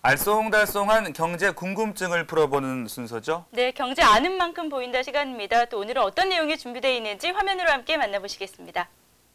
알쏭달쏭한 경제 궁금증을 풀어보는 순서죠. 네, 경제 아는 만큼 보인다 시간입니다. 또 오늘은 어떤 내용이 준비되어 있는지 화면으로 함께 만나보시겠습니다.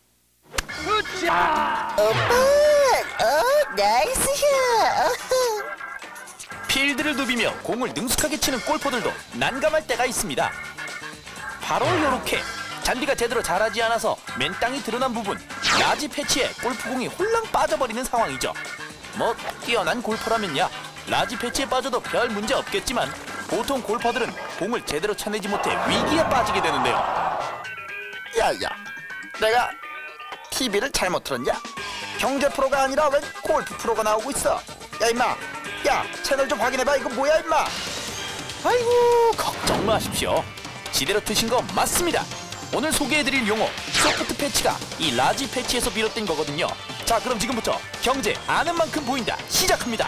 나이스샷! 필드를 누비며 공을 능숙하게 치는 골퍼들도 난감할 때가 있습니다. 바로 요렇게 잔디가 제대로 자라지 않아서 맨 땅이 드러난 부분, 라지 패치에 골프공이 홀랑 빠져버리는 상황이죠. 뭐 뛰어난 골퍼라면야 라지 패치에 빠져도 별 문제 없겠지만 보통 골퍼들은 공을 제대로 쳐내지 못해 위기에 빠지게 되는데요. 야야, 내가 TV를 잘못 틀었냐? 경제 프로가 아니라 웬 골프 프로가 나오고 있어? 야 임마, 야 채널 좀 확인해봐. 이거 뭐야 임마? 아이고 걱정 마십시오. 지대로 트신 거 맞습니다. 오늘 소개해드릴 용어 소프트 패치가 이 라지 패치에서 비롯된 거거든요. 자, 그럼 지금부터 경제 아는 만큼 보인다 시작합니다.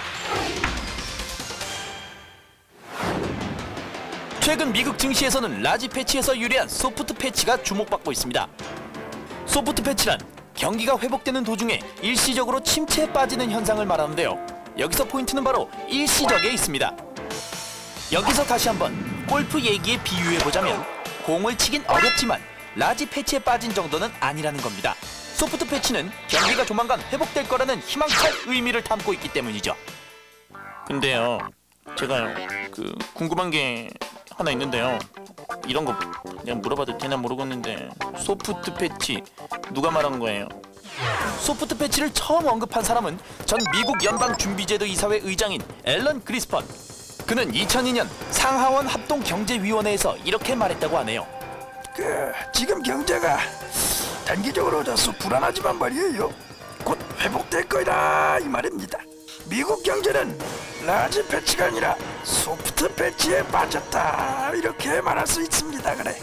최근 미국 증시에서는 라지 패치에서 유래한 소프트 패치가 주목받고 있습니다. 소프트 패치란 경기가 회복되는 도중에 일시적으로 침체에 빠지는 현상을 말하는데요. 여기서 포인트는 바로 일시적에 있습니다. 여기서 다시 한번 골프 얘기에 비유해보자면 공을 치긴 어렵지만 라지 패치에 빠진 정도는 아니라는 겁니다. 소프트 패치는 경기가 조만간 회복될 거라는 희망찬 의미를 담고 있기 때문이죠. 근데요, 제가요, 궁금한 게 하나 있는데요. 이런 거 내가 물어봐도 되나 모르겠는데 소프트 패치 누가 말한 거예요? 소프트 패치를 처음 언급한 사람은 전 미국 연방준비제도 이사회 의장인 앨런 그리스펀. 그는 2002년 상하원 합동경제위원회에서 이렇게 말했다고 하네요. 지금 경제가 단기적으로 다소 불안하지만 말이에요. 곧 회복될 거다 이 말입니다. 미국 경제는 라지 패치가 아니라 소프트 패치에 빠졌다 이렇게 말할 수 있습니다. 그래.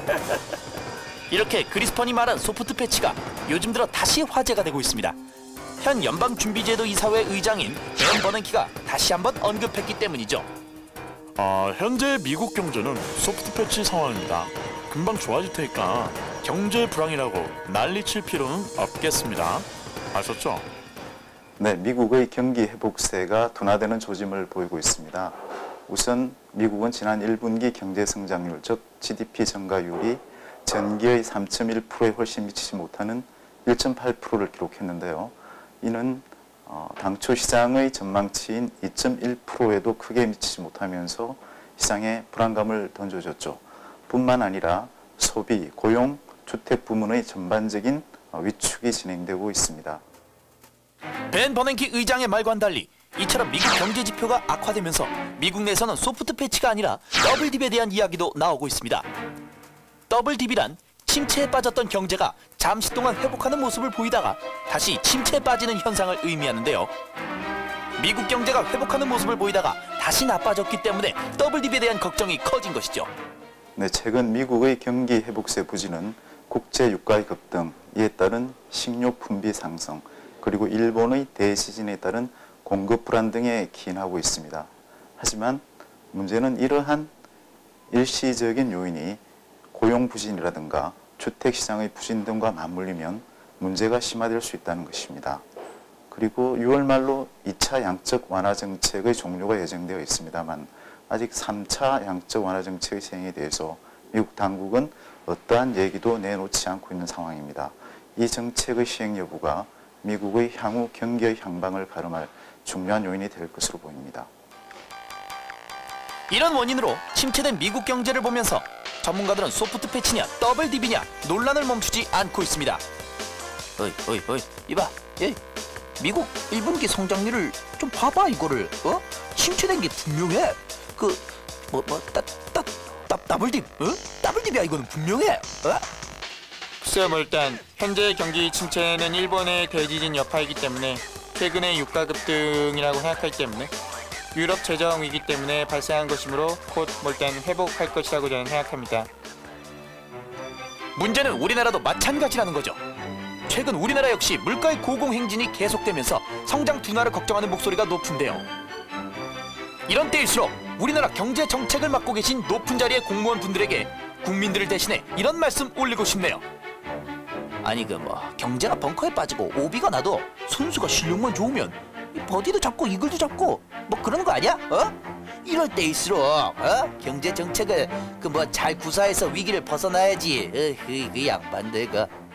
이렇게 그리스펀이 말한 소프트 패치가 요즘 들어 다시 화제가 되고 있습니다. 현 연방준비제도 이사회 의장인 벤 버냉키가 다시 한번 언급했기 때문이죠. 현재 미국 경제는 소프트 패치 상황입니다. 금방 좋아질 테니까 경제 불황이라고 난리칠 필요는 없겠습니다. 아셨죠? 네, 미국의 경기 회복세가 둔화되는 조짐을 보이고 있습니다. 우선 미국은 지난 1분기 경제 성장률, 즉 GDP 증가율이 전기의 3.1%에 훨씬 미치지 못하는 1.8%를 기록했는데요. 이는 당초 시장의 전망치인 2.1%에도 크게 미치지 못하면서 시장에 불안감을 던져줬죠. 뿐만 아니라 소비, 고용, 주택 부문의 전반적인 위축이 진행되고 있습니다. 벤 버냉키 의장의 말과는 달리 이처럼 미국 경제 지표가 악화되면서 미국 내에서는 소프트 패치가 아니라 더블딥에 대한 이야기도 나오고 있습니다. 더블딥이란 침체에 빠졌던 경제가 잠시 동안 회복하는 모습을 보이다가 다시 침체에 빠지는 현상을 의미하는데요. 미국 경제가 회복하는 모습을 보이다가 다시 나빠졌기 때문에 더블딥에 대한 걱정이 커진 것이죠. 네, 최근 미국의 경기 회복세 부진은 국제 유가의 급등, 이에 따른 식료 품비 상승, 그리고 일본의 대지진에 따른 공급 불안 등에 기인하고 있습니다. 하지만 문제는 이러한 일시적인 요인이 고용 부진이라든가 주택시장의 부진 등과 맞물리면 문제가 심화될 수 있다는 것입니다. 그리고 6월 말로 2차 양적 완화 정책의 종료가 예정되어 있습니다만 아직 3차 양적 완화 정책의 시행에 대해서 미국 당국은 어떠한 얘기도 내놓지 않고 있는 상황입니다. 이 정책의 시행 여부가 미국의 향후 경기의 향방을 가름할 중요한 요인이 될 것으로 보입니다. 이런 원인으로 침체된 미국 경제를 보면서 전문가들은 소프트 패치냐 더블딥이냐 논란을 멈추지 않고 있습니다. 어이 이봐, 미국 1분기 성장률을 좀 봐봐. 이거를 침체된 게 분명해. 더블딥, 더블딥이야. 이거는 분명해. 글쎄요, 일단 현재 경기 침체는 일본의 대지진 여파이기 때문에 최근의 유가 급등이라고 생각하기 때문에 유럽 재정 위기 때문에 발생한 것이므로 곧 일단 회복할 것이라고 저는 생각합니다. 문제는 우리나라도 마찬가지라는 거죠. 최근 우리나라 역시 물가의 고공행진이 계속되면서 성장 둔화를 걱정하는 목소리가 높은데요. 이런 때일수록 우리나라 경제 정책을 맡고 계신 높은 자리의 공무원분들에게 국민들을 대신해 이런 말씀 올리고 싶네요. 아니 경제가 벙커에 빠지고 오비가 나도 선수가 실력만 좋으면 이 버디도 잡고 이글도 잡고 뭐 그러는 거 아니야? 이럴 때일수록 경제 정책을 그 뭐 잘 구사해서 위기를 벗어나야지. 그 양반들 그.